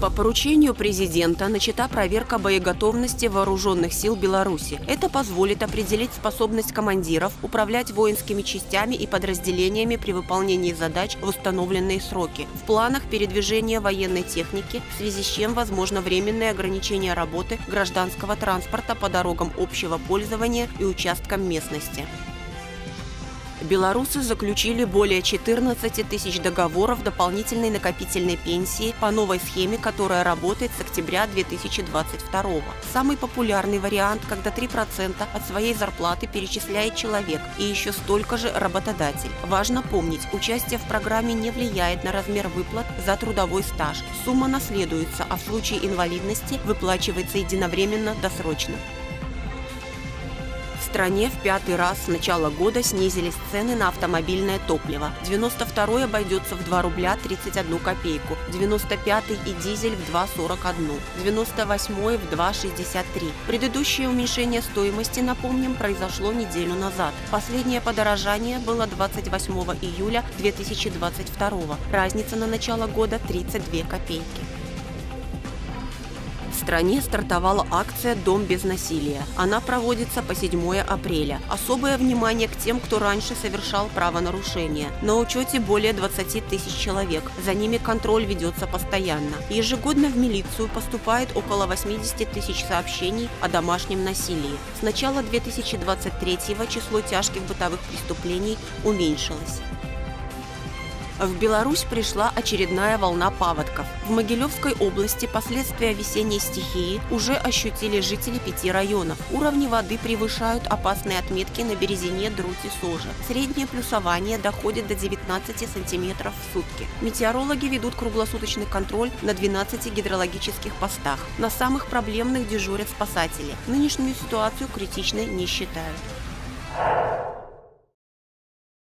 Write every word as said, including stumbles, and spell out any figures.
По поручению президента начата проверка боеготовности вооруженных сил Беларуси. Это позволит определить способность командиров управлять воинскими частями и подразделениями при выполнении задач в установленные сроки. В планах передвижения военной техники, в связи с чем возможно временное ограничение работы гражданского транспорта по дорогам общего пользования и участкам местности. Белорусы заключили более четырнадцати тысяч договоров дополнительной накопительной пенсии по новой схеме, которая работает с октября две тысячи двадцать второго. Самый популярный вариант, когда три процента от своей зарплаты перечисляет человек и еще столько же работодатель. Важно помнить, участие в программе не влияет на размер выплат за трудовой стаж. Сумма наследуется, а в случае инвалидности выплачивается единовременно досрочно. В стране в пятый раз с начала года снизились цены на автомобильное топливо. девяносто второй обойдется в два рубля тридцать одну копейку, девяносто пятый и дизель в два сорок одну, девяносто восьмой в два шестьдесят три. Предыдущее уменьшение стоимости, напомним, произошло неделю назад. Последнее подорожание было двадцать восьмого июля две тысячи двадцать второго. Разница на начало года тридцать две копейки. В стране стартовала акция «Дом без насилия». Она проводится по седьмое апреля. Особое внимание к тем, кто раньше совершал правонарушения. На учете более двадцати тысяч человек. За ними контроль ведется постоянно. Ежегодно в милицию поступает около восьмидесяти тысяч сообщений о домашнем насилии. С начала две тысячи двадцать третьего число тяжких бытовых преступлений уменьшилось. В Беларусь пришла очередная волна паводков. В Могилевской области последствия весенней стихии уже ощутили жители пяти районов. Уровни воды превышают опасные отметки на Березине, Друте, Соже. Среднее плюсование доходит до девятнадцати сантиметров в сутки. Метеорологи ведут круглосуточный контроль на двенадцати гидрологических постах. На самых проблемных дежурят спасатели. Нынешнюю ситуацию критичной не считают.